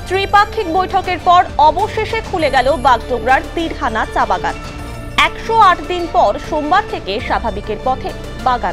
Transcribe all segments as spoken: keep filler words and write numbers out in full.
ত্রিপাক্ষিক বৈঠকের পর অবশেষে খুলে গেল বাগডোগরার তীরহানা চা বাগান। একশো আট দিন পর সোমবার থেকে স্বাভাবিকের পথে বাগান।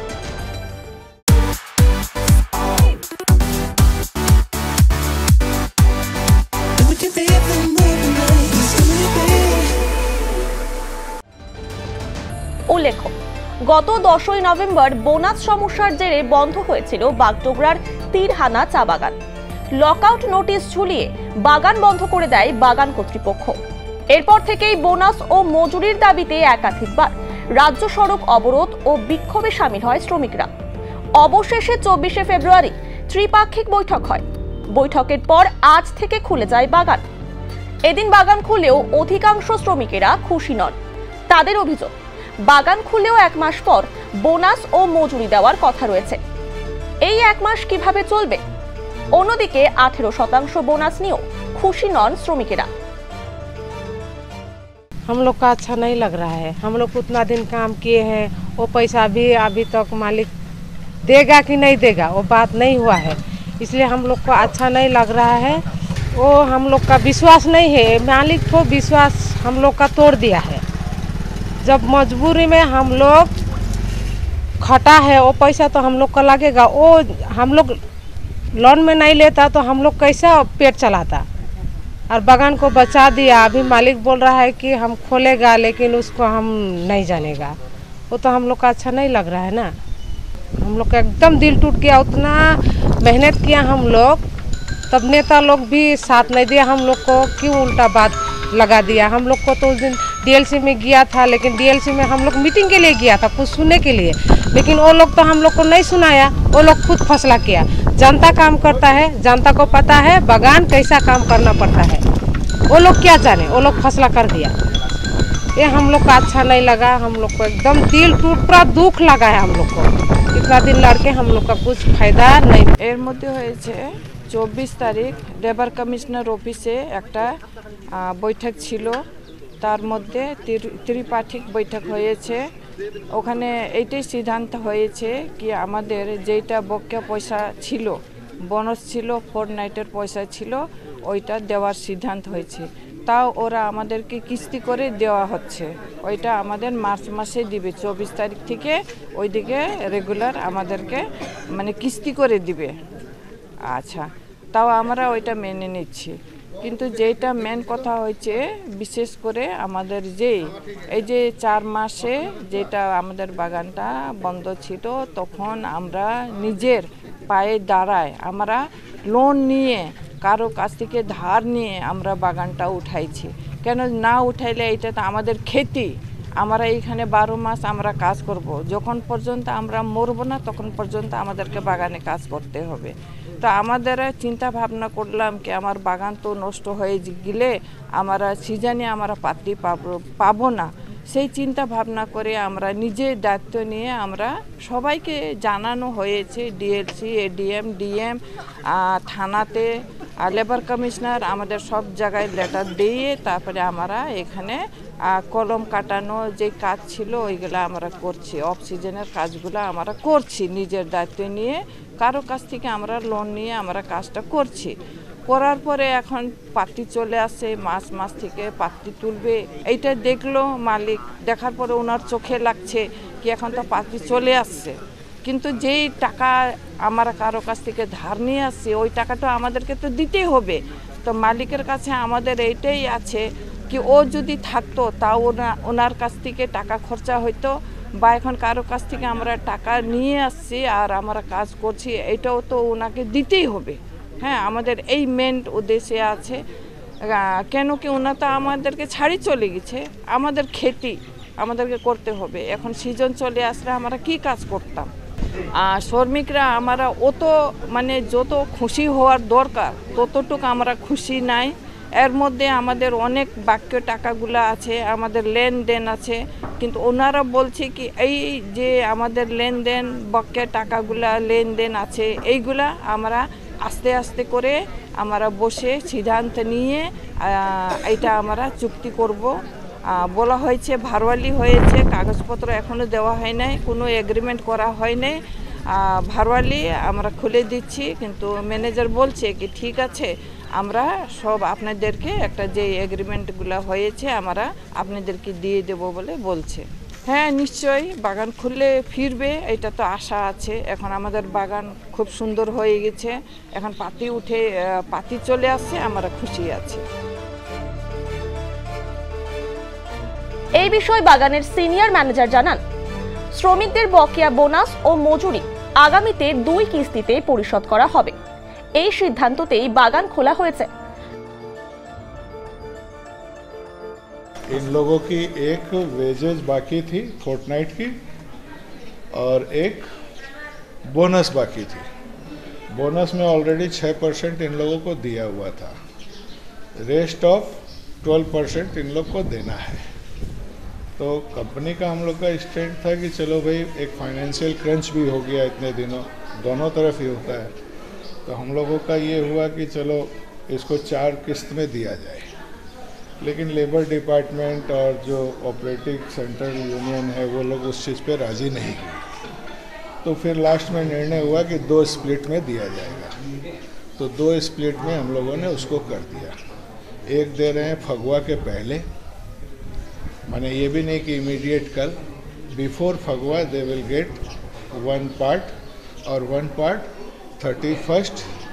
উল্লেখ্য, গত দশই নভেম্বর বোনাস সমস্যার জেরে বন্ধ হয়েছিল বাগডোগরার তীরহানা চা বাগান। লকআউট নোটিশ ঝুলিয়ে বাগান বন্ধ করে দেয় বাগান কর্তৃপক্ষ। এরপর থেকেই বোনাস ও মজুরির দাবিতে একাধিকবার রাজ্য সড়ক অবরোধ ও বিক্ষোভে সামিল হয় শ্রমিকরা। অবশেষে চব্বিশে ফেব্রুয়ারি ত্রিপাক্ষিক বৈঠক হয়। বৈঠকের পর আজ থেকে খুলে যায় বাগান। এদিন বাগান খুলেও অধিকাংশ শ্রমিকেরা খুশি নন। তাদের অভিযোগ, বাগান খুলেও এক মাস পর বোনাস ও মজুরি দেওয়ার কথা রয়েছে। এই এক মাস কিভাবে চলবে? অন্যদিকে আঠেরো শতাংশ বোনাস নিয়েও খুশি নন শ্রমিকেরা। हम लोग का अच्छा नहीं लग रहा है। हम लोग उतना दिन काम किए हैं, वो पैसा भी अभी तक मालिक देगा कि नहीं देगा वो बात नहीं हुआ है, इसलिए हम लोग को अच्छा नहीं लग रहा है। वो हम लोग का विश्वास नहीं है, मालिक को विश्वास हम लोग का तोड़ दिया है। जब मजबूरी में हम लोग खटा है, वो पैसा तो हम लोग का लगेगा। वो हम लोग लोन में नहीं लेता तो हम लोग कैसा पेट चलाता। और बागान को बचा दिया। अभी मालिक बोल रहा है कि हम खोलेगा, लेकिन उसको हम नहीं जानेगा। वो तो हम लोग का अच्छा नहीं लग रहा है ना। हम लोग का एकदम दिल टूट गया। उतना मेहनत किया हम लोग, तब नेता लोग भी साथ नहीं दिया हम लोग को। क्यों उल्टा बात लगा दिया? हम लोग को तो उस दिन डीएलसी में गया था, लेकिन डीएलसी में हम लोग मीटिंग के लिए गया था, कुछ सुनने के लिए, लेकिन वो लोग तो हम लोग को नहीं सुनाया। वो लोग खुद फैसला किया। जनता काम करता है, जनता को पता है बागान कैसा काम करना पड़ता है। वो लोग क्या जाने, वो लोग फैसला कर दिया। ये हम लोग को अच्छा नहीं लगा। हम लोग को एकदम दिल टूट, पूरा दुख लगा है हम लोग को। इतना दिन लड़के हम लोग का कुछ फायदा नहीं। এর মধ্যে হয়েছে চব্বিশ তারিখ লেবার কমিশনার অফিসে একটা বৈঠক ছিল। তার মধ্যে ত্রিপাক্ষিক বৈঠক হয়েছে। ওখানে এইটাই সিদ্ধান্ত হয়েছে কি আমাদের যেটা বকেয়া পয়সা ছিল, বোনাস ছিল, ফোর নাইটের পয়সা ছিল, ওইটা দেওয়ার সিদ্ধান্ত হয়েছে। তাও ওরা আমাদেরকে কিস্তি করে দেওয়া হচ্ছে। ওইটা আমাদের মার্চ মাসে দিবে, চব্বিশ তারিখ থেকে ওইদিকে রেগুলার আমাদেরকে মানে কিস্তি করে দিবে। আচ্ছা, তাও আমরা ওইটা মেনে নিচ্ছি। কিন্তু যেটা মেন কথা হচ্ছে, বিশেষ করে আমাদের যে এই যে চার মাসে যেটা আমাদের বাগানটা বন্ধ ছিল, তখন আমরা নিজের পায়ে দাঁড়ায় আমরা লোন নিয়ে, কারো কাছ থেকে ধার নিয়ে আমরা বাগানটা উঠাইছি। কেন না উঠাইলে এটা তো আমাদের খেতি। আমরা এইখানে বারো মাস আমরা কাজ করব। যখন পর্যন্ত আমরা মরবো না তখন পর্যন্ত আমাদেরকে বাগানে কাজ করতে হবে। তো আমাদের চিন্তা ভাবনা করলাম কি আমার বাগান তো নষ্ট হয়ে গেলে আমরা সিজনে আমরা পাত্তি পাবো পাবো না। সেই চিন্তা ভাবনা করে আমরা নিজের দায়িত্ব নিয়ে আমরা সবাইকে জানানো হয়েছে, ডিএলসি, এডিএম, ডিএম, থানাতে, লেবার কমিশনার, আমাদের সব জায়গায় লেটার দিয়ে তারপরে আমরা এখানে কলম কাটানো যে কাজ ছিল ওইগুলো আমরা করছি। অফ সিজনের কাজগুলো আমরা করছি নিজের দায়িত্ব নিয়ে। কারো কাছ থেকে আমরা লোন নিয়ে আমরা কাজটা করছি। করার পরে এখন পাত্তি চলে আসে, মাস মাস থেকে পাত্তি তুলবে। এইটা দেখলো মালিক, দেখার পরে ওনার চোখে লাগছে কি এখন তো পাত্তি চলে আসছে, কিন্তু যেই টাকা আমরা কারো কাছ থেকে ধার নিয়ে আসছি ওই টাকাটা আমাদেরকে তো দিতেই হবে। তো মালিকের কাছে আমাদের এইটাই আছে কি ও যদি থাকতো তাও ওনা ওনার কাছ থেকে টাকা খরচা হইতো, বা এখন কারো কাছ থেকে আমরা টাকা নিয়ে আসছি আর আমরা কাজ করছি, এটাও তো ওনাকে দিতেই হবে। হ্যাঁ, আমাদের এই মেন উদ্দেশ্যে আছে। কেন কি ওনা তো আমাদেরকে ছাড়ি চলে গেছে, আমাদের খেতি আমাদেরকে করতে হবে। এখন সিজন চলে আসলে আমরা কি কাজ করতাম? আর শ্রমিকরা আমরা অত মানে যত খুশি হওয়ার দরকার ততটুকু আমরা খুশি নাই। এর মধ্যে আমাদের অনেক বাক্য টাকাগুলো আছে, আমাদের লেনদেন আছে, কিন্তু ওনারা বলছে কি এই যে আমাদের লেনদেন বাক্য টাকাগুলা লেনদেন আছে এইগুলা আমরা আস্তে আস্তে করে আমরা বসে সিদ্ধান্ত নিয়ে এটা আমরা চুক্তি করব। বলা হয়েছে ভারওয়ালি হয়েছে, কাগজপত্র এখনও দেওয়া হয় নাই, কোনো এগ্রিমেন্ট করা হয় নাই। ভারওয়ালি আমরা খুলে দিচ্ছি, কিন্তু ম্যানেজার বলছে কি ঠিক আছে আমরা সব আপনাদেরকে একটা যে এগ্রিমেন্টগুলো হয়েছে আমরা আপনাদেরকে দিয়ে দেব বলে বলছে। হ্যাঁ নিশ্চয়ই বাগান খুললে ফিরবে, এটা তো আশা আছে। এখন আমাদের বাগান খুব সুন্দর হয়ে গেছে, এখন পাতি উঠে পাতি চলে আসছে, আমরা খুশি আছি। এই বিষয়ে বাগানের সিনিয়র ম্যানেজার জানান, শ্রমিকদের বকেয়া বোনাস ও মজুরি আগামীতে দুই কিস্তিতে পরিশোধ করা হবে। এই সিদ্ধান্ততেই বাগান খোলা হয়েছে। इन लोगों की एक वेजेज बाकी थी फोर्टनाइट की और एक बोनस बाकी थी। बोनस में ऑलरेडी छः परसेंट इन लोगों को दिया हुआ था, रेस्ट ऑफ ट्वेल्व परसेंट इन लोग को देना है। तो कंपनी का हम लोग का स्टैंड था कि चलो भाई एक फाइनेंशियल क्रंच भी हो गया इतने दिनों, दोनों तरफ ही होता है। तो हम लोगों का ये हुआ कि चलो इसको चार किस्त में दिया जाए, लेकिन लेबर डिपार्टमेंट और जो ऑपरेटिंग सेंट्रल यूनियन है वो लोग उस चीज़ पे राज़ी नहीं हुए। तो फिर लास्ट में निर्णय हुआ कि दो स्प्लिट में दिया जाएगा। तो दो स्प्लिट में हम लोगों ने उसको कर दिया। एक दे रहे हैं फगुआ के पहले, माने ये भी नहीं कि इमीडिएट कल, before Phagua they will get one part और वन पार्ट थर्टी फर्स्ट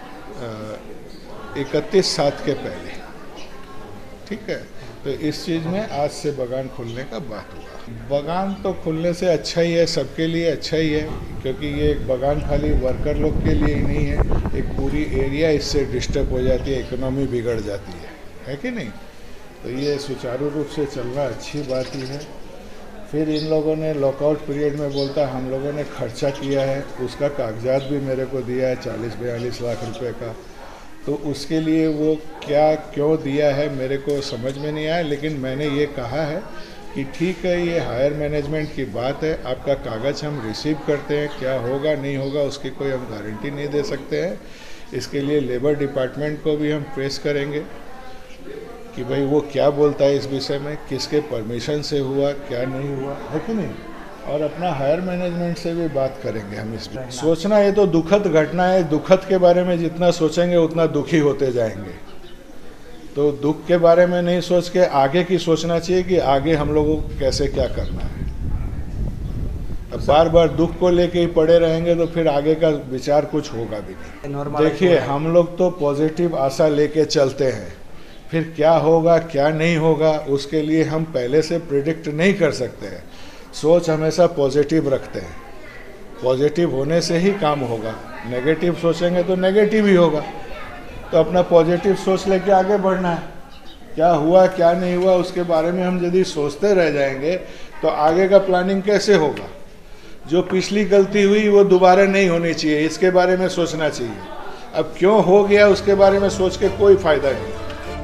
इकतीस सात के पहले। ठीक है, तो इस चीज़ में आज से बागान खुलने का बात हुआ। बागान तो खुलने से अच्छा ही है, सबके लिए अच्छा ही है, क्योंकि ये एक बागान खाली वर्कर लोग के लिए ही नहीं है, एक पूरी एरिया इससे डिस्टर्ब हो जाती है, इकोनॉमी बिगड़ जाती है, है कि नहीं। तो ये सुचारू रूप से चलना अच्छी बात ही है। फिर इन लोगों ने लॉकआउट पीरियड में बोलता हम लोगों ने खर्चा किया है, उसका कागजात भी मेरे को दिया है चालीस बयालीस लाख रुपए का। तो उसके लिए वो क्या क्यों दिया है मेरे को समझ में नहीं आया, लेकिन मैंने ये कहा है कि ठीक है ये हायर मैनेजमेंट की बात है, आपका कागज़ हम रिसीव करते हैं, क्या होगा नहीं होगा उसकी कोई हम गारंटी नहीं दे सकते हैं। इसके लिए लेबर डिपार्टमेंट को भी हम प्रेस करेंगे कि भाई वो क्या बोलता है इस विषय में, किसके परमिशन से हुआ क्या नहीं हुआ, है कि नहीं। और अपना हायर मैनेजमेंट से भी बात करेंगे हम इसमें। सोचना ये तो दुखद घटना है, दुखद के बारे में जितना सोचेंगे उतना दुखी होते जाएंगे। तो दुख के बारे में नहीं सोच के आगे की सोचना चाहिए कि आगे हम लोगों को कैसे क्या करना है। अब बार बार दुख को लेके ही पड़े रहेंगे तो फिर आगे का विचार कुछ होगा भी नहीं। देखिए हम लोग तो पॉजिटिव आशा लेके चलते हैं, फिर क्या होगा क्या नहीं होगा उसके लिए हम पहले से प्रिडिक्ट नहीं कर सकते हैं। सोच हमेशा पॉजिटिव रखते हैं, पॉजिटिव होने से ही काम होगा, नेगेटिव सोचेंगे तो नेगेटिव ही होगा। तो अपना पॉजिटिव सोच लेके आगे बढ़ना है, क्या हुआ क्या नहीं हुआ उसके बारे में हम यदि सोचते रह जाएंगे तो आगे का प्लानिंग कैसे होगा। जो पिछली गलती हुई वो दोबारा नहीं होनी चाहिए, इसके बारे में सोचना चाहिए। अब क्यों हो गया उसके बारे में सोच के कोई फायदा नहीं।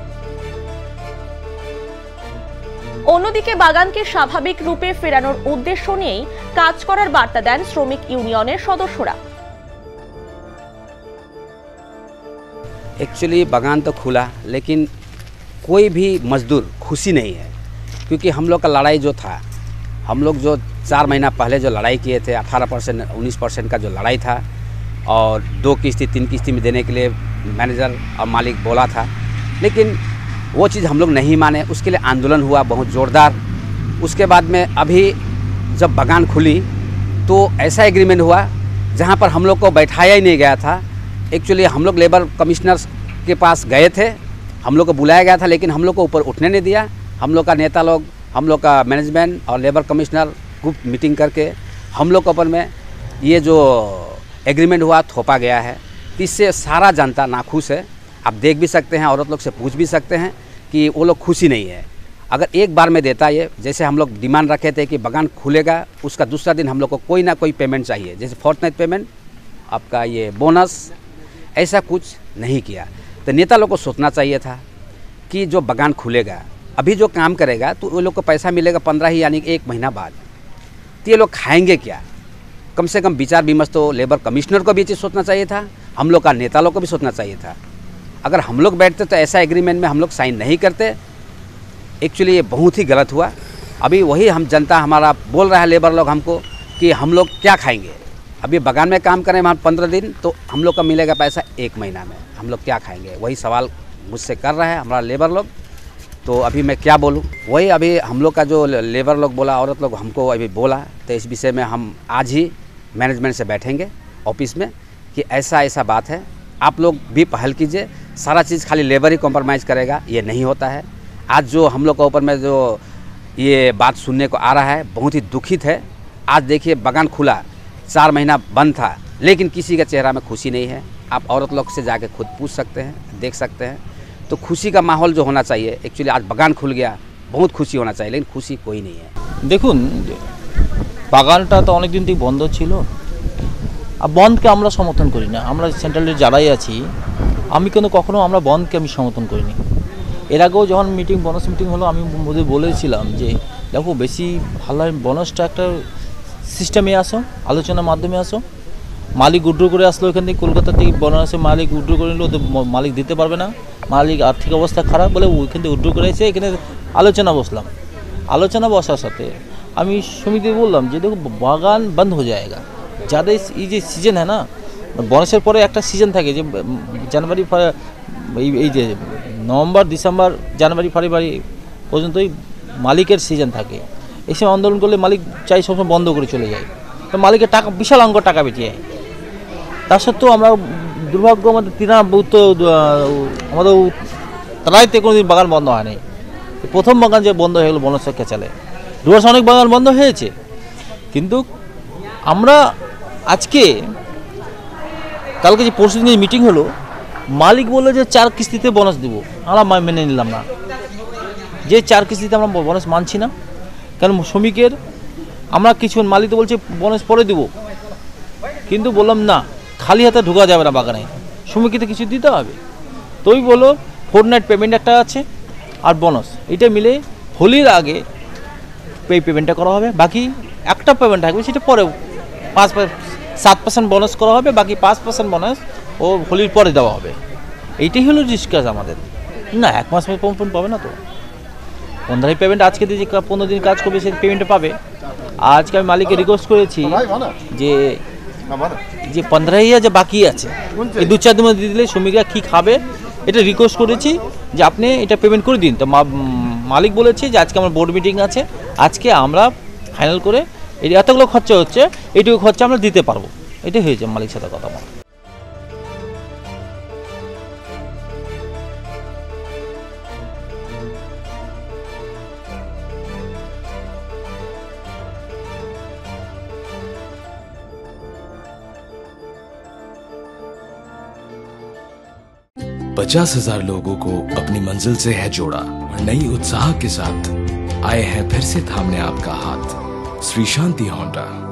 অন্যদিকে বাগানকে স্বাভাবিক রূপে ফেরানোর উদ্দেশ্য নিয়েই কাজ করার বার্তা দেন শ্রমিক ইউনিয়নের সদস্যরা। एक्चुअली बागान तो खुला लेकिन कोई भी मजदूर खुशी नहीं है, क्योंकि हम लोग का लड़ाई जो था, हम लोग जो चार महीना पहले जो लड़ाई किए थे अठारह परसेंट उन्नीस परसेंट का जो लड़ाई था और दो किस्ती तीन किस्ती में देने के लिए मैनेजर और मालिक बोला था, लेकिन वो चीज़ हम लोग नहीं माने। उसके लिए आंदोलन हुआ बहुत ज़ोरदार। उसके बाद में अभी जब बागान खुली तो ऐसा एग्रीमेंट हुआ जहाँ पर हम लोग को बैठाया ही नहीं गया था। एक्चुअली हम लोग लेबर कमिश्नर के पास गए थे, हम लोग को बुलाया गया था, लेकिन हम लोग को ऊपर उठने नहीं दिया। हम लोग का नेता लोग, हम लोग का मैनेजमेंट और लेबर कमिश्नर ग्रुप मीटिंग करके हम लोग के ऊपर में ये जो एग्रीमेंट हुआ थोपा गया है। इससे सारा जनता नाखुश है। आप देख भी सकते हैं, औरत लोग से पूछ भी सकते हैं कि वो लोग खुशी नहीं है। अगर एक बार में देता ये, जैसे हम लोग डिमांड रखे थे कि बागान खुलेगा उसका दूसरा दिन हम लोग को कोई ना कोई पेमेंट चाहिए, जैसे फोर्टनाइट पेमेंट, आपका ये बोनस, ऐसा कुछ नहीं किया। तो नेता लोग को सोचना चाहिए था कि जो बागान खुलेगा अभी जो काम करेगा तो वो लोग को पैसा मिलेगा पंद्रह ही यानी एक महीना बाद, तो ये लोग खाएंगे क्या। कम से कम विचार विमर्श तो लेबर कमिश्नर को भी ये चीज़ सोचना चाहिए था, हम लोग का नेता लोग को भी सोचना चाहिए था। अगर हम लोग बैठते तो ऐसा एग्रीमेंट में हम लोग साइन नहीं करते। एक्चुअली ये बहुत ही गलत हुआ। अभी वही हम जनता हमारा बोल रहा है, लेबर लोग हमको कि हम लोग क्या खाएंगे। अभी बागान में काम करें वहाँ पंद्रह दिन तो हम लोग का मिलेगा पैसा एक महीना में, हम लोग क्या खाएंगे, वही सवाल मुझसे कर रहा है हमारा लेबर लोग। तो अभी मैं क्या बोलूँ, वही अभी हम लोग का जो लेबर लोग बोला, औरत लोग हमको अभी बोला, तो इस विषय में हम आज ही मैनेजमेंट से बैठेंगे ऑफिस में कि ऐसा ऐसा बात है, आप लोग भी पहल कीजिए। सारा चीज़ खाली लेबर ही कॉम्प्रोमाइज़ करेगा, ये नहीं होता है। आज जो हम लोग के ऊपर में जो ये बात सुनने को आ रहा है, बहुत ही दुखित है। आज देखिए बगान खुला, चार महीना बंद था, लेकिन किसी का चेहरा में खुशी नहीं है। आप औरत लोग से जाके खुद पूछ सकते हैं, देख सकते हैं। तो खुशी का माहौल जो होना चाहिए, एक्चुअली आज बगान खुल गया, बहुत खुशी होना चाहिए, लेकिन खुशी कोई नहीं है। দেখুন বাগানটা তো অনেক দিন থেকে বন্ধ ছিল, আর বন্ধকে আমরা সমর্থন করি না। আমরা সেন্ট্রালের যারাই আছি, আমি কিন্তু কখনো আমরা বন্ধকে আমি সমর্থন করিনি। এর আগেও যখন মিটিং বোনাস মিটিং হলো, আমি ওদের বলেছিলাম যে দেখো বেশি ভালো বোনাসটা একটা সিস্টেমে আসো, আলোচনার মাধ্যমে আসো। মালিক উইথড্র করে আসলো এখান থেকে, কলকাতা থেকে বোনাসে মালিক উইথড্র করে নিল, তো মালিক দিতে পারবে না, মালিক আর্থিক অবস্থা খারাপ বলে ওইখান থেকে উইথড্র করে এসে এখানে আলোচনা বসলাম। আলোচনা বসার সাথে আমি সমিতি বললাম যে দেখো বাগান বন্ধ হয়ে যায়গা, যাদের এই যে সিজন হয় না, বনসের পরে একটা সিজন থাকে যে জানুয়ারি এই এই যে নভেম্বর ডিসেম্বর জানুয়ারি ফেব্রুয়ারি পর্যন্তই মালিকের সিজন থাকে। এই সময় আন্দোলন করলে মালিক চাই সবসময় বন্ধ করে চলে যায়, তো মালিকের টাকা বিশাল অঙ্ক টাকা বেরিয়ে যায়। তা সত্ত্বেও আমরা দুর্ভাগ্য আমাদের তৃণমূল তো আমাদের তারাইতে কোনোদিন বাগান বন্ধ হয়নি। প্রথম বাগান যে বন্ধ হয়ে গেলো বনসের খেচালে, ডুয়ার্স অনেক বাগান বন্ধ হয়েছে, কিন্তু আমরা আজকে কালকে যে পরশু দিনের মিটিং হলো, মালিক বললো যে চার কিস্তিতে বোনাস দেব, আমরা মেনে নিলাম না। যে চার কিস্তিতে আমরা বোনাস মানছি না, কারণ শ্রমিকের আমরা কিছু মালিক তো বলছে বোনাস পরে দেবো, কিন্তু বললাম না, খালি হাতে ঢোকা যাবে না বাগানে, শ্রমিককে কিছু দিতে হবে। তো ওই বললো ফোর নাইট পেমেন্ট একটা আছে আর বোনাস, এটা মিলে হোলির আগে পে পেমেন্টটা করা হবে, বাকি একটা পেমেন্ট থাকবে সেটা পরে পাঁচ সাত পার্সেন্ট বোনাস করা হবে, বাকি পাঁচ পার্সেন্ট বোনাস ও হোলির পরে দেওয়া হবে। এইটাই হলো ডিসকাস আমাদের। না এক মাস পেমেন্ট পাবে না, তো পনেরোই পেমেন্ট আজকে দিয়ে যে পনেরো দিন কাজ করবে সেই পেমেন্টটা পাবে। আজকে আমি মালিককে রিকোয়েস্ট করেছি যে যে পনেরো হাজার যে বাকি আছে এই দু চার দিন মধ্যে দিয়ে দিলে শ্রমিকরা কী খাবে, এটা রিকোয়েস্ট করেছি যে আপনি এটা পেমেন্ট করে দিন। তো মালিক বলেছে যে আজকে আমার বোর্ড মিটিং আছে, আজকে আমরা ফাইনাল করে এই এতগুলো খরচা হচ্ছে, এইটুকু খরচা আমরা দিতে পারবো। এটাই হয়েছে মালিক সাথে কথা আমার। पचास हजार लोगों को अपनी मंजिल से है जोड़ा और नई उत्साह के साथ आए हैं फिर से थामने आपका हाथ। श्री शांति होंडा।